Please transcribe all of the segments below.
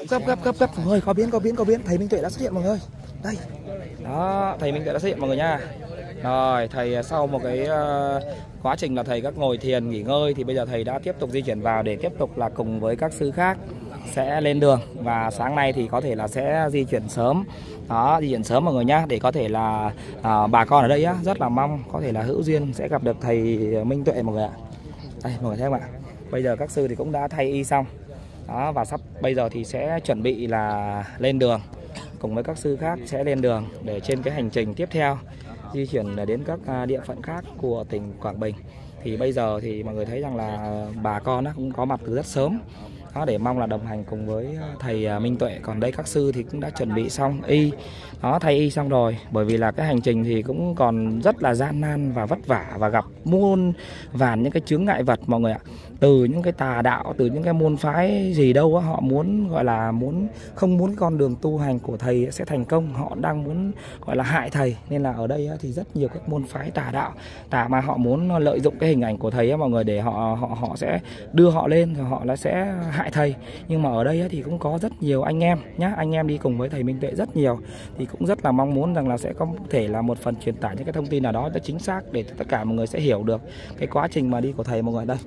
Gấp mọi người, có biến thầy Minh Tuệ đã xuất hiện mọi người. Đây. Đó, thầy Minh Tuệ đã xuất hiện mọi người nha. Rồi, thầy sau một cái quá trình là thầy các ngồi thiền nghỉ ngơi thì bây giờ thầy đã tiếp tục di chuyển vào để tiếp tục là cùng với các sư khác sẽ lên đường, và sáng nay thì có thể là sẽ di chuyển sớm. Đó, di chuyển sớm mọi người nhá, để có thể là bà con ở đây á rất là mong có thể là hữu duyên sẽ gặp được thầy Minh Tuệ mọi người ạ. Đây mọi người thấy không ạ? Bây giờ các sư thì cũng đã thay y xong. Đó, và sắp bây giờ thì sẽ chuẩn bị là lên đường cùng với các sư khác sẽ lên đường để trên cái hành trình tiếp theo di chuyển đến các địa phận khác của tỉnh Quảng Bình. Thì bây giờ thì mọi người thấy rằng là bà con cũng có mặt từ rất sớm. Đó, để mong là đồng hành cùng với thầy Minh Tuệ. Còn đây các sư thì cũng đã chuẩn bị xong y. Đó, thay y xong rồi. Bởi vì là cái hành trình thì cũng còn rất là gian nan và vất vả, và gặp muôn vàn những cái chướng ngại vật mọi người ạ. Từ những cái tà đạo, từ những cái môn phái gì đâu á, họ muốn gọi là không muốn con đường tu hành của thầy sẽ thành công, họ đang muốn gọi là hại thầy. Nên là ở đây thì rất nhiều các môn phái tà đạo mà họ muốn lợi dụng cái hình ảnh của thầy á mọi người, để họ sẽ đưa họ lên rồi họ sẽ hại thầy. Nhưng mà ở đây thì cũng có rất nhiều anh em nhá, anh em đi cùng với thầy Minh Tuệ rất nhiều, thì cũng rất là mong muốn rằng là sẽ có thể là một phần truyền tải những cái thông tin nào đó chính xác để tất cả mọi người sẽ hiểu được cái quá trình mà đi của thầy mọi người. Đây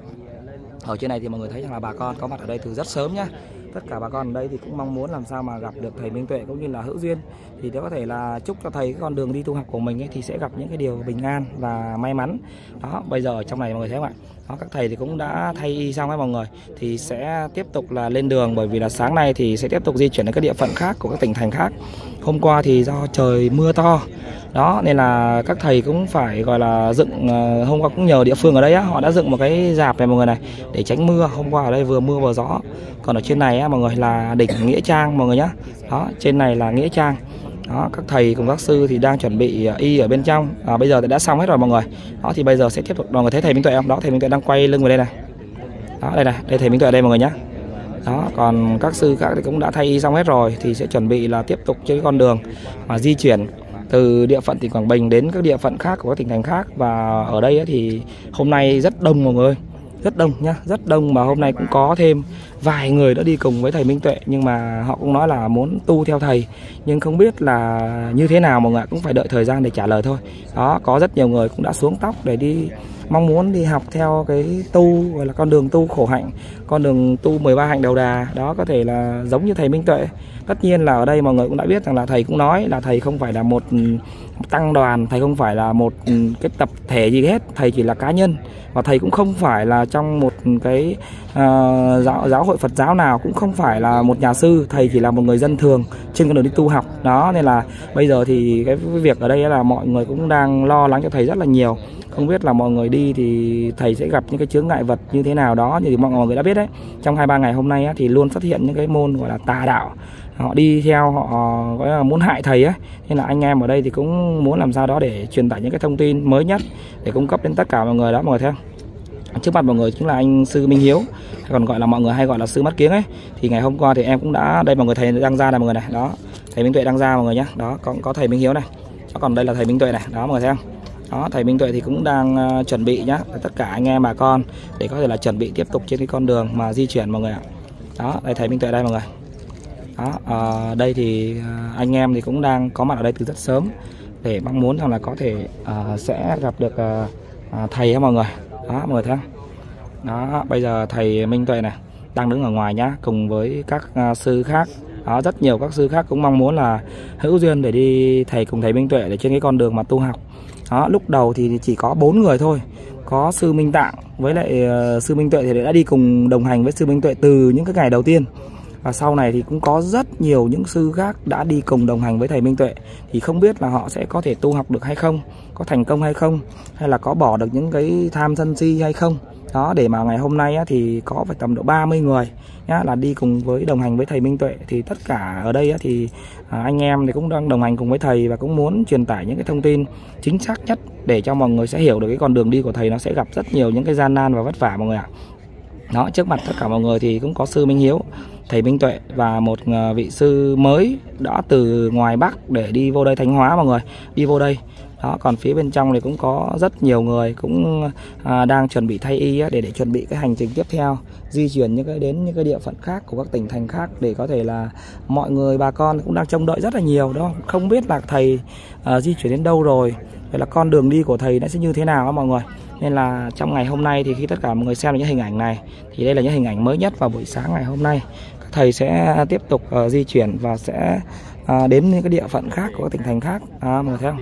ở trên này thì mọi người thấy rằng là bà con có mặt ở đây từ rất sớm nhá. Tất cả bà con ở đây thì cũng mong muốn làm sao mà gặp được thầy Minh Tuệ cũng như là hữu duyên, thì để có thể là chúc cho thầy cái con đường đi tu học của mình ấy thì sẽ gặp những cái điều bình an và may mắn. Đó, bây giờ ở trong này mọi người thấy không ạ? Đó, các thầy thì cũng đã thay y xong ấy mọi người, thì sẽ tiếp tục là lên đường, bởi vì là sáng nay thì sẽ tiếp tục di chuyển đến các địa phận khác của các tỉnh thành khác. Hôm qua thì do trời mưa to, đó nên là các thầy cũng phải gọi là dựng, hôm qua cũng nhờ địa phương ở đây á, họ đã dựng một cái rạp này mọi người này để tránh mưa. Hôm qua ở đây vừa mưa vừa gió. Còn ở trên này á mọi người là đỉnh Nghĩa Trang mọi người nhá. Đó, trên này là Nghĩa Trang. Đó, các thầy cùng các sư thì đang chuẩn bị y ở bên trong. Bây giờ thì đã xong hết rồi mọi người. Đó thì bây giờ sẽ tiếp tục. Mọi người thấy thầy Minh Tuệ không? Đó, thầy Minh Tuệ đang quay lưng về đây này. Đó, đây này, đây thầy Minh Tuệ đây mọi người nhá. Đó, còn các sư khác thì cũng đã thay y xong hết rồi, thì sẽ chuẩn bị là tiếp tục trên con đường mà di chuyển từ địa phận tỉnh Quảng Bình đến các địa phận khác của các tỉnh thành khác. Và ở đây thì hôm nay rất đông mọi người, rất đông nhá, rất đông. Mà hôm nay cũng có thêm vài người đã đi cùng với thầy Minh Tuệ, nhưng mà họ cũng nói là muốn tu theo thầy, nhưng không biết là như thế nào mọi người, cũng phải đợi thời gian để trả lời thôi. Đó, có rất nhiều người cũng đã xuống tóc để đi, mong muốn đi học theo cái tu gọi là con đường tu khổ hạnh, con đường tu 13 hạnh đầu đà. Đó, có thể là giống như thầy Minh Tuệ. Tất nhiên là ở đây mọi người cũng đã biết rằng là thầy cũng nói là thầy không phải là một tăng đoàn, thầy không phải là một cái tập thể gì hết, thầy chỉ là cá nhân. Và thầy cũng không phải là trong một cái giáo hội Phật giáo nào, cũng không phải là một nhà sư, thầy chỉ là một người dân thường trên con đường đi tu học. Đó, nên là bây giờ thì cái việc ở đây là mọi người cũng đang lo lắng cho thầy rất là nhiều. Không biết là mọi người đi thì thầy sẽ gặp những cái chướng ngại vật như thế nào đó. Như thì mọi người đã biết đấy, trong 2-3 ngày hôm nay thì luôn xuất hiện những cái môn gọi là tà đạo, họ đi theo, họ gọi là muốn hại thầy ấy. Nên là anh em ở đây thì cũng muốn làm sao đó để truyền tải những cái thông tin mới nhất để cung cấp đến tất cả mọi người. Đó mọi người thấy không? Trước mặt mọi người chính là anh sư Minh Hiếu, còn gọi là mọi người hay gọi là sư Mắt Kiếng ấy. Thì ngày hôm qua thì em cũng đã, đây mọi người thầy đang ra này mọi người này. Đó, thầy Minh Tuệ đang ra mọi người nhé. Đó, có thầy Minh Hiếu này. Đó, còn đây là thầy Minh Tuệ này. Đó mọi người thấy không? Đó, thầy Minh Tuệ thì cũng đang chuẩn bị nhá, tất cả anh em bà con để có thể là chuẩn bị tiếp tục trên cái con đường mà di chuyển mọi người ạ. Đó, đây thầy Minh Tuệ đây mọi người. Đó, đây thì anh em thì cũng đang có mặt ở đây từ rất sớm để mong muốn rằng là có thể sẽ gặp được thầy á mọi người. Đó mọi người thấy không? Đó, bây giờ thầy Minh Tuệ này đang đứng ở ngoài nhá, cùng với các sư khác. Đó, rất nhiều các sư khác cũng mong muốn là hữu duyên để đi cùng thầy Minh Tuệ để trên cái con đường mà tu học. Đó, lúc đầu thì chỉ có 4 người thôi. Có sư Minh Tạng với lại sư Minh Tuệ thì đã đi cùng đồng hành với sư Minh Tuệ từ những cái ngày đầu tiên. Và sau này thì cũng có rất nhiều những sư khác đã đi cùng đồng hành với thầy Minh Tuệ. Thì không biết là họ sẽ có thể tu học được hay không, có thành công hay không, hay là có bỏ được những cái tham sân si hay không. Đó, để mà ngày hôm nay thì có phải tầm độ 30 người nhá, là đi cùng với đồng hành với thầy Minh Tuệ. Thì tất cả ở đây thì anh em thì cũng đang đồng hành cùng với thầy và cũng muốn truyền tải những cái thông tin chính xác nhất để cho mọi người sẽ hiểu được cái con đường đi của thầy nó sẽ gặp rất nhiều những cái gian nan và vất vả mọi người ạ. Đó, trước mặt tất cả mọi người thì cũng có sư Minh Hiếu, thầy Minh Tuệ và một vị sư mới đã từ ngoài Bắc để đi vô đây Thanh Hóa mọi người, đi vô đây Đó, còn phía bên trong thì cũng có rất nhiều người cũng đang chuẩn bị thay y á, để chuẩn bị cái hành trình tiếp theo, di chuyển đến những cái địa phận khác của các tỉnh thành khác, để có thể là mọi người bà con cũng đang trông đợi rất là nhiều đó, không biết là thầy di chuyển đến đâu rồi, vậy là con đường đi của thầy nó sẽ như thế nào đó mọi người. Nên là trong ngày hôm nay thì khi tất cả mọi người xem những hình ảnh này thì đây là những hình ảnh mới nhất vào buổi sáng ngày hôm nay. Các thầy sẽ tiếp tục di chuyển và sẽ đến những cái địa phận khác của các tỉnh thành khác. Mọi người thấy không?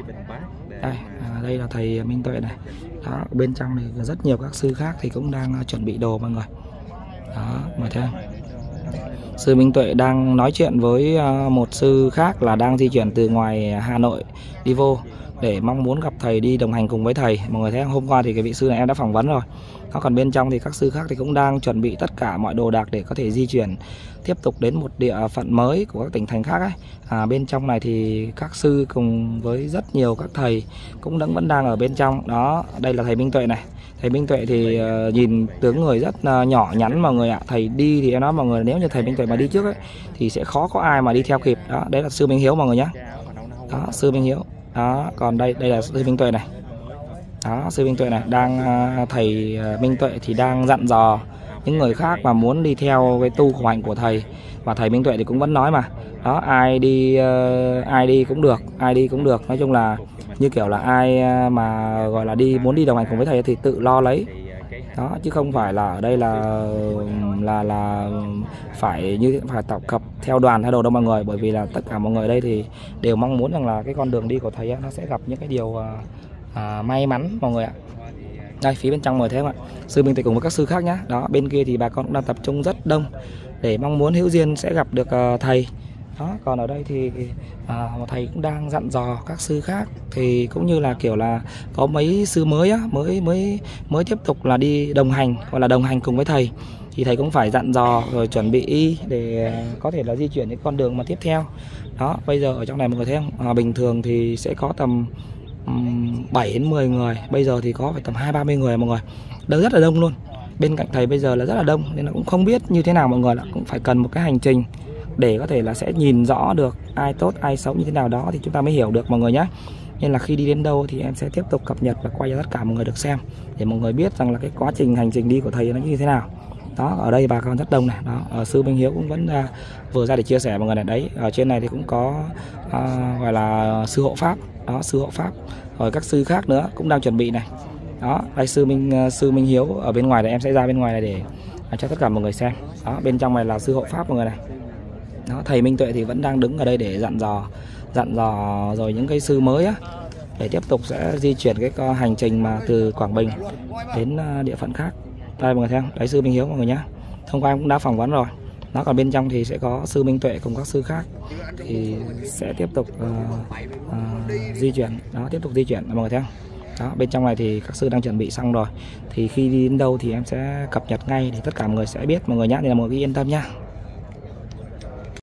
Đây là thầy Minh Tuệ này. Đó, bên trong thì rất nhiều các sư khác thì cũng đang chuẩn bị đồ mọi người. Đó, mọi người thấy không? Sư Minh Tuệ đang nói chuyện với một sư khác là đang di chuyển từ ngoài Hà Nội đi vô để mong muốn gặp thầy, đi đồng hành cùng với thầy. Mọi người thấy không? Hôm qua thì cái vị sư này em đã phỏng vấn rồi. Đó, còn bên trong thì các sư khác thì cũng đang chuẩn bị tất cả mọi đồ đạc để có thể di chuyển tiếp tục đến một địa phận mới của các tỉnh thành khác ấy. Bên trong này thì các sư cùng với rất nhiều các thầy cũng vẫn đang ở bên trong. Đó, đây là thầy Minh Tuệ này. Thầy Minh Tuệ thì nhìn tướng người rất nhỏ nhắn mọi người ạ. Thầy đi thì em nói mọi người, nếu như thầy Minh Tuệ mà đi trước ấy thì sẽ khó có ai mà đi theo kịp. Đó, đấy là sư Minh Hiếu mọi người nhé. Đó, sư Minh Hiếu. Đó, còn đây là sư Minh Tuệ này. Đó, sư Minh Tuệ này thầy Minh Tuệ thì đang dặn dò những người khác mà muốn đi theo cái tu khổ hạnh của thầy. Và thầy Minh Tuệ thì cũng vẫn nói mà, đó, ai đi cũng được, nói chung là như kiểu là ai mà gọi là muốn đi đồng hành cùng với thầy thì tự lo lấy. Đó, chứ không phải là ở đây là phải tập hợp theo đoàn hay đồ đâu mọi người, bởi vì là tất cả mọi người ở đây thì đều mong muốn rằng là cái con đường đi của thầy nó sẽ gặp những cái điều may mắn mọi người ạ. Đây, phía bên trong mời thấy không ạ? Sư Minh Tuệ cùng với các sư khác nhé. Đó, bên kia thì bà con cũng đang tập trung rất đông để mong muốn hữu duyên sẽ gặp được thầy. Đó, còn ở đây thì thầy cũng đang dặn dò các sư khác, thì cũng như là kiểu là có mấy sư mới á, mới tiếp tục là đi đồng hành, gọi là đồng hành cùng với thầy, thì thầy cũng phải dặn dò rồi chuẩn bị y để có thể là di chuyển những con đường mà tiếp theo. Đó, bây giờ ở trong này mọi người thấy không? Bình thường thì sẽ có tầm 7 đến 10 người, bây giờ thì có phải tầm 20-30 người mọi người. Đó, rất là đông luôn. Bên cạnh thầy bây giờ là rất là đông, nên là cũng không biết như thế nào mọi người, là cũng phải cần một cái hành trình để có thể là sẽ nhìn rõ được ai tốt ai xấu như thế nào đó thì chúng ta mới hiểu được mọi người nhé. Nên là khi đi đến đâu thì em sẽ tiếp tục cập nhật và quay cho tất cả mọi người được xem, để mọi người biết rằng là cái quá trình hành trình đi của thầy nó như thế nào. Đó, ở đây bà con rất đông này. Đó, ở sư Minh Hiếu cũng vẫn vừa ra để chia sẻ mọi người này. Đấy, ở trên này thì cũng có gọi là sư hộ pháp. Đó, sư hộ pháp rồi các sư khác nữa cũng đang chuẩn bị này. Đó, đây sư Minh Hiếu ở bên ngoài này, em sẽ ra bên ngoài này để cho tất cả mọi người xem. Đó, bên trong này là sư hộ pháp mọi người này. Đó, thầy Minh Tuệ thì vẫn đang đứng ở đây để dặn dò rồi những cái sư mới á, để tiếp tục sẽ di chuyển cái hành trình mà từ Quảng Bình đến địa phận khác. Đây mọi người thấy không? Đấy, sư Minh Hiếu mọi người nhé. Hôm qua em cũng đã phỏng vấn rồi. Nó còn bên trong thì sẽ có sư Minh Tuệ cùng các sư khác thì sẽ tiếp tục di chuyển. Đó, tiếp tục di chuyển mọi người thấy không? Đó, bên trong này thì các sư đang chuẩn bị xong rồi, thì khi đi đến đâu thì em sẽ cập nhật ngay để tất cả mọi người sẽ biết mọi người nhé, nên là mọi người yên tâm nhá.